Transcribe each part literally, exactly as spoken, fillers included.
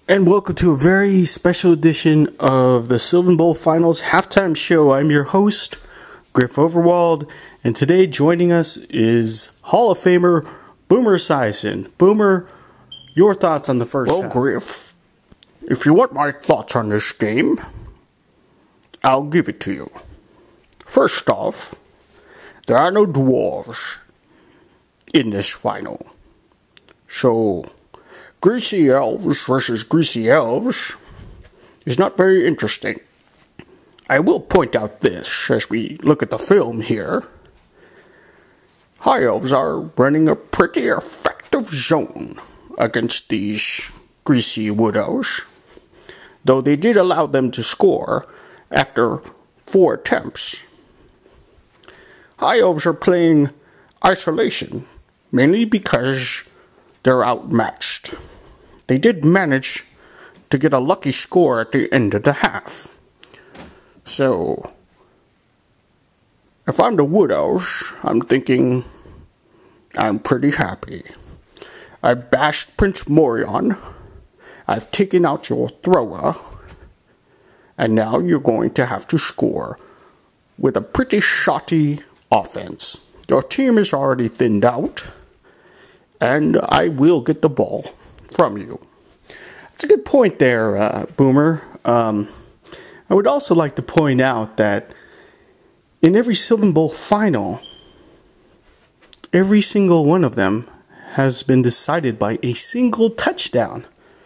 And welcome to a very special edition of the Sylvan Bowl Finals Halftime Show. I'm your host, Griff Overwald, and today joining us is Hall of Famer Boomer Esiason. Boomer, your thoughts on the first well, half? Well, Griff, if you want my thoughts on this game, I'll give it to you. First off, there are no dwarves in this final. So, Greasy Elves versus Greasy Elves is not very interesting. I will point out this as we look at the film here. High Elves are running a pretty effective zone against these Greasy Wood Elves, though they did allow them to score after four attempts. High Elves are playing isolation, mainly because they're outmatched. They did manage to get a lucky score at the end of the half. So, if I'm the Wood Elves, I'm thinking I'm pretty happy. I bashed Prince Morion, I've taken out your thrower, and now you're going to have to score with a pretty shoddy offense. Your team is already thinned out, and I will get the ball from you. That's a good point there, uh, Boomer. Um, I would also like to point out that in every Sylvan Bowl final, every single one of them has been decided by a single touchdown.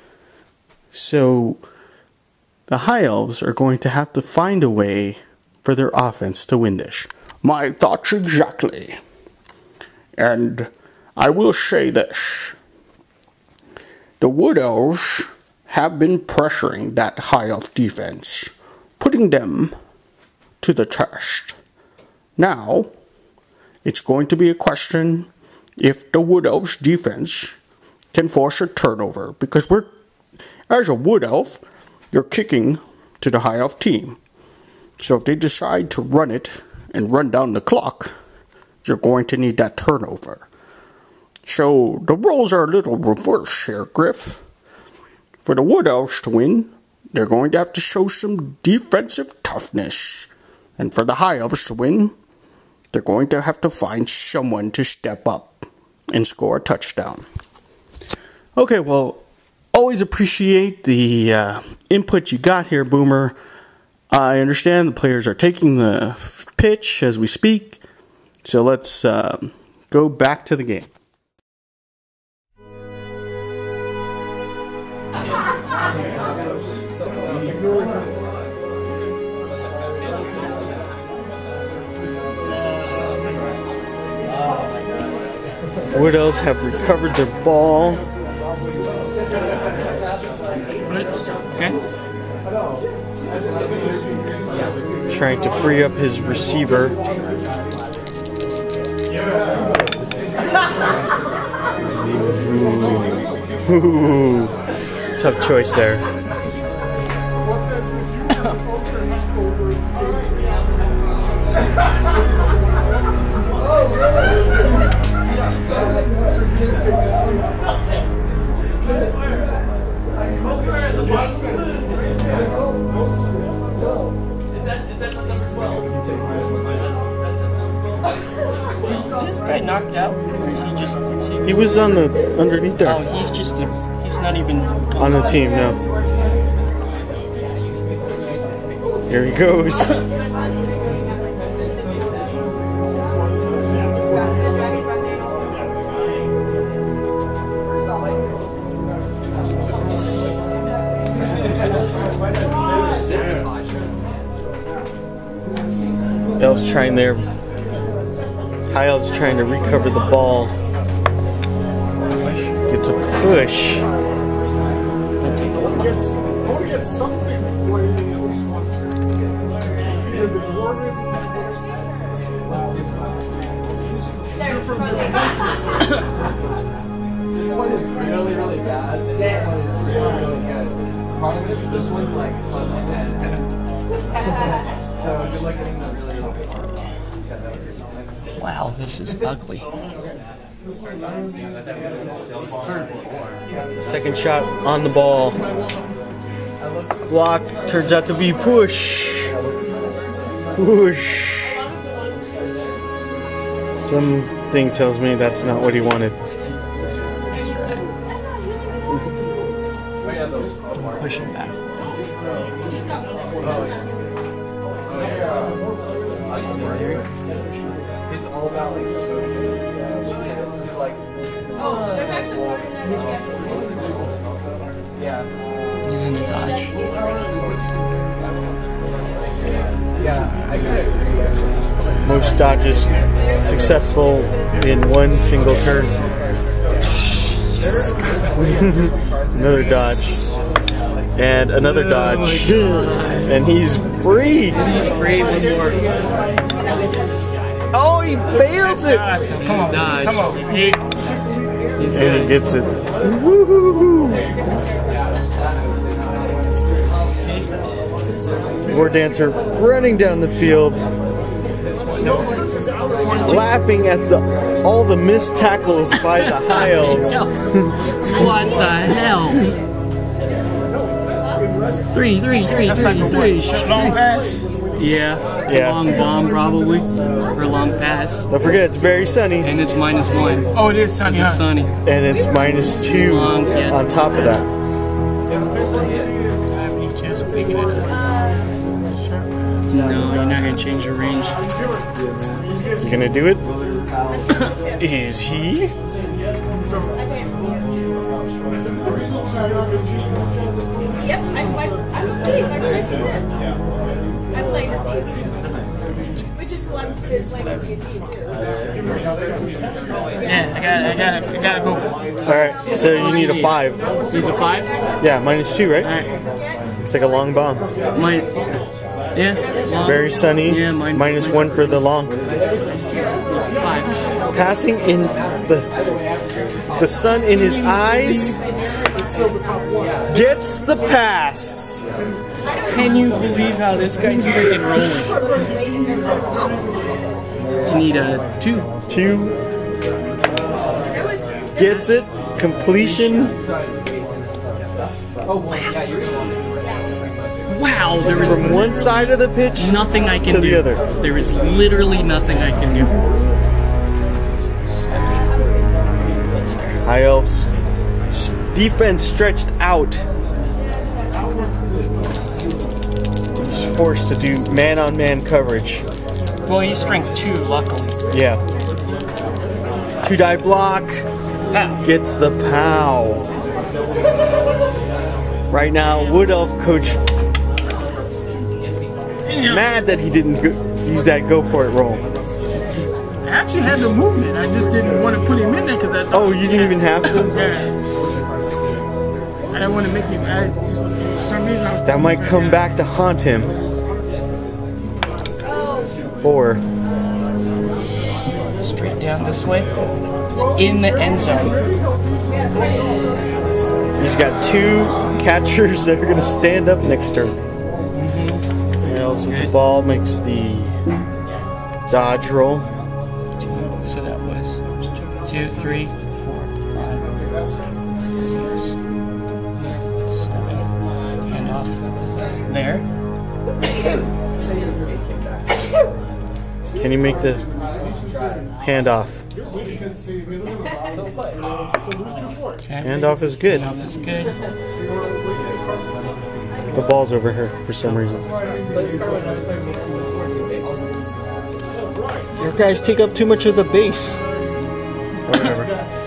So the High Elves are going to have to find a way for their offense to win this. My thoughts exactly. And I will say this. The Wood Elves have been pressuring that High Elf defense, putting them to the test. Now, it's going to be a question if the Wood Elves defense can force a turnover, because we're, as a Wood Elf, you're kicking to the High Elf team. So if they decide to run it and run down the clock, you're going to need that turnover. So the roles are a little reversed here, Griff. For the Wood Elves to win, they're going to have to show some defensive toughness. And for the High Elves to win, they're going to have to find someone to step up and score a touchdown. Okay, well, always appreciate the uh, input you got here, Boomer. I understand the players are taking the pitch as we speak, so let's uh, go back to the game. Wood Elves have recovered their ball. Blitz, okay. Trying to free up his receiver. Ooh. Ooh. Tough choice there. This guy knocked out? Or is he just He was on the underneath there. Oh, he's just a, he's not even on the team, no. Here he goes. Elves trying there. High Elves trying to recover the ball. Gets a push. This one is really, really bad. This one is really, really good. Problem is, this one's like close to ten. So good luck getting the really hard. Wow, this is ugly. Second shot on the ball. Block turns out to be push. Push. Something tells me that's not what he wanted. Push him back. He's all about like exposure. He's like, Oh, there's actually part in there that you guys will see. yeah, And then the dodge. yeah, I could agree actually. Most dodges successful in one single turn. Another dodge. And another dodge. And he's free. He's free. One more. Oh, he fails it. Come on, dodge. Come on. He, he's And he good. gets it. Woo-hoo-hoo. War Dancer running down the field, laughing at the all the missed tackles by the High Elves. What the hell? Three, three, three, three, three. Short long pass. Yeah, it's Yeah. a long bomb probably, or a long pass. Don't forget, it's very sunny, And it's minus one. Oh, it is sunny, huh? Sunny. and it's minus two Long, yeah. on top of that. I have any chance of picking it up. No, you're not gonna change your range. Is he gonna do it? Is he? Yep, I swiped. I'm a thief. I swiped it. I played the thieves. Which is who I've been playing with D and D too. Yeah, I gotta, I gotta, I gotta go. All right, so you need a five. He's a five? Yeah, minus two, right? Alright. It's like a long bomb. Mine. Yeah, long. Very sunny. Yeah, mine- Minus one for the long. Five. Passing in the the sun in his eyes gets the pass. Can you believe how this guy's freaking rolling? You need a two. Two gets it. Completion. Wow, there is From one side of the pitch nothing I can to do. the other. There is literally nothing I can do. High Elves. Defense stretched out. He's forced to do man-on-man coverage. Well, he's strength two, luckily. Yeah. Two die block. Pow. Gets the pow. Right now, Wood Elf coach mad that he didn't go, use that go for it roll. I actually had the movement. I just didn't want to put him in there because I thought. Oh, you didn't even have to? Yeah. I didn't want to make him. I, for some reason, I was That might come back to haunt him. Four. Straight down this way. It's in the end zone. He's got two catchers that are going to stand up next to him. Nails with the ball makes the dodge roll. So that was two, three, four, five, six, seven. Hand off there. Can you make the handoff? Okay. Handoff is good. Hand off is good. The ball's over here for some reason. Your guys take up too much of the base. Or whatever.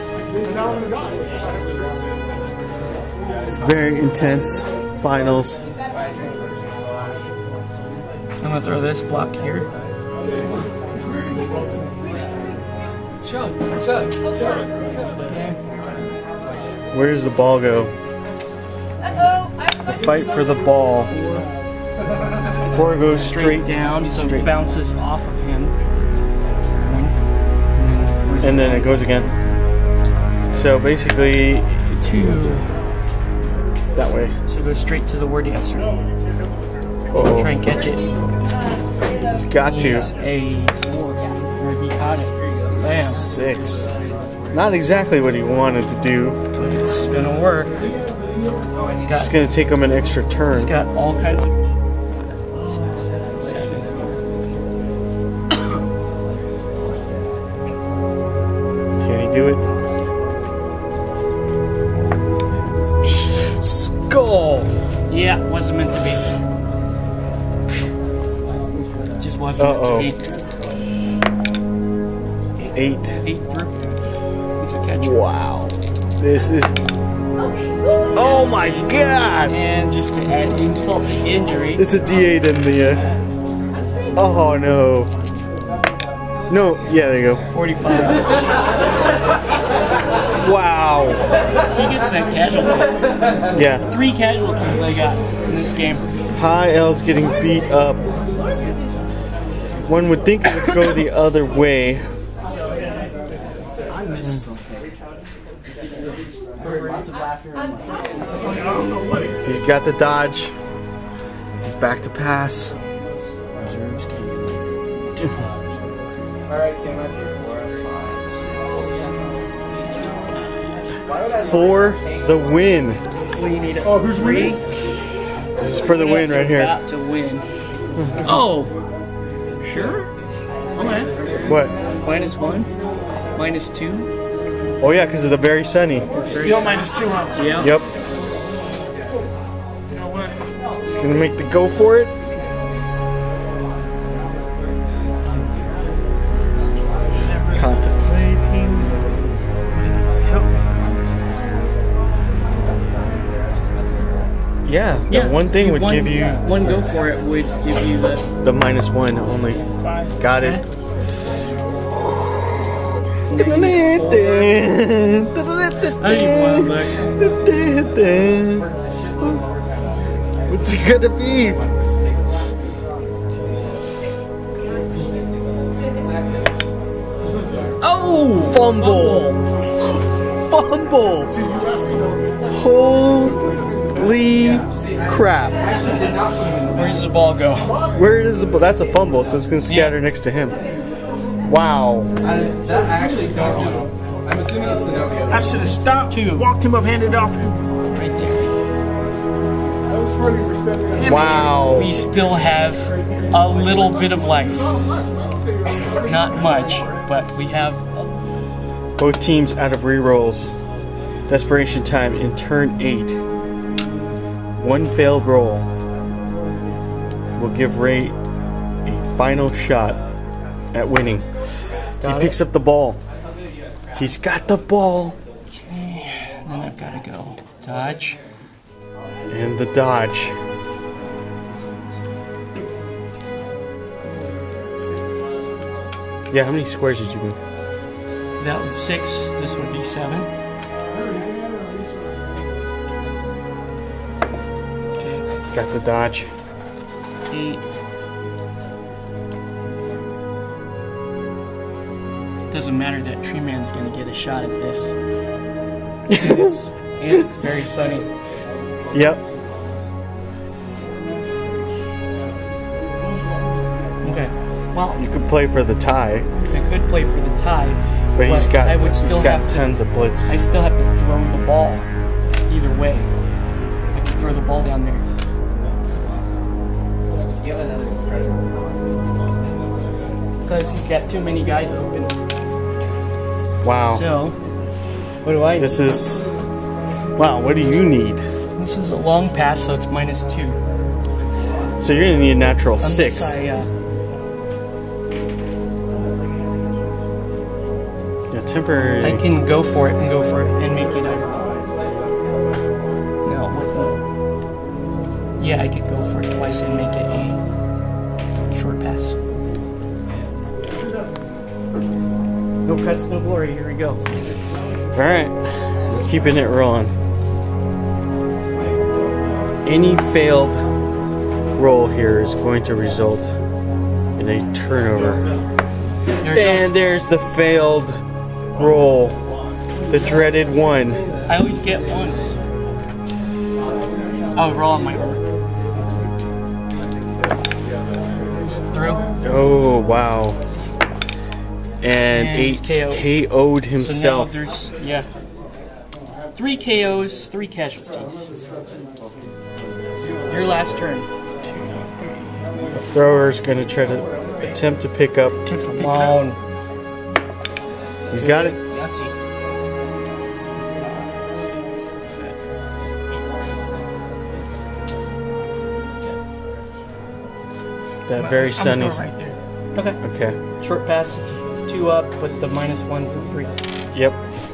It's very intense. Finals. I'm gonna throw this block here. Chug, chug, chug. Where does the ball go? The fight for the ball. Or it goes straight down, so straight. it bounces off of him. And then it goes again. So basically, Two. that way. So it goes straight to the word answer. Oh, Try and catch it. he's got to. He's a four. Or he caught it. Bam. Six. Not exactly what he wanted to do. It's gonna work. It's gonna take him an extra turn. He's got all kinds of. Seven. Can he do it? Skull! Yeah, wasn't meant to be. Just wasn't Uh-oh. meant to be. Eight. Eight through. He's a catcher. Wow. This is. Oh my god! And just to add insult to injury. It's a D eight in the. Uh... Oh no. No, yeah, there you go. forty-five. Wow. He gets that casualty. Yeah. Three casualties I got in this game. High Elves getting beat up. One would think it would go the other way. He's got the dodge. He's back to pass. For the win. We need a oh, who's winning? This is for the win right here. About to win. Oh, sure. Okay. What? Minus one. Minus two. Oh yeah, because of the very sunny. Still minus two, huh? Yeah. Yep. You know what? He's gonna make the go for it. Contemplating. Yeah, the Yeah, one thing would one, give you one go for it would give you the the minus one only. Got it. I need one look. What's it gonna be? Oh! Fumble! Fumble! Holy crap! Where does the ball go? Where is the ball? That's a fumble, so it's gonna scatter Yeah. next to him. Wow. I, that I actually don't know. I'm assuming it's Zenobia. I should have stopped, Two. walked him up, handed off. Right there. Wow. We still have a little bit of life. Not much, but we have. Both teams out of rerolls. Desperation time in turn eight. One failed roll will give Ray a final shot at winning. Got he picks it. up the ball. He's got the ball. Okay, then I've got to go dodge. And the dodge. Yeah, how many squares did you move? That was six. This would be seven. Okay, Got the dodge. eight. Doesn't matter that Tree Man's gonna get a shot at this. And it's, and it's very sunny. Yep. Okay. Well, You could play for the tie, I could play for the tie, but he's got I would he's still got have to. tons of blitz. I still have to throw the ball. Either way, I have to throw the ball down there. Because he's got too many guys open. Wow. So, what do I do? This is wow. What do you need? This is a long pass, so it's minus two. So you're gonna need a natural Unless six. I, uh, Yeah, temporary. I can go for it and go for it and make it a. No, what's that? Yeah, I could go for it twice and make it a short pass. No cuts, no glory. Here we go. All right, we're keeping it rolling. Any failed roll here is going to result in a turnover. There it And there's the failed roll, the dreaded one. goes. I always get once. I'll roll on my own. Through. Oh wow! and, And he's eight K O'd. K O'd So himself. now there's, yeah. Three K Os, three casualties. Your last turn. The thrower's gonna try to attempt to pick up. Come on. He's got it. Yahtzee. That very I'm sun gonna is throw right there. Okay. okay. Short pass, two up, but the minus one's a three. Yep.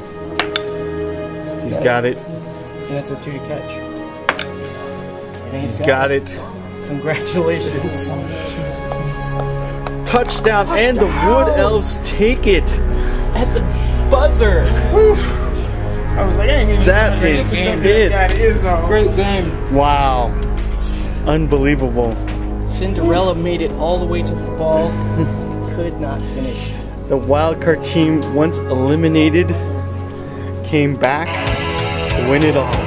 He's got it. And that's a two to catch. And He's got it. Congratulations. Touchdown, and the Wood Elves take it. At the buzzer. I was like, I ain't gonna That even is game. it. That is a Great game. Wow. Unbelievable. Cinderella made it all the way to the ball. Could not finish. The wildcard team, once eliminated, came back to win it all.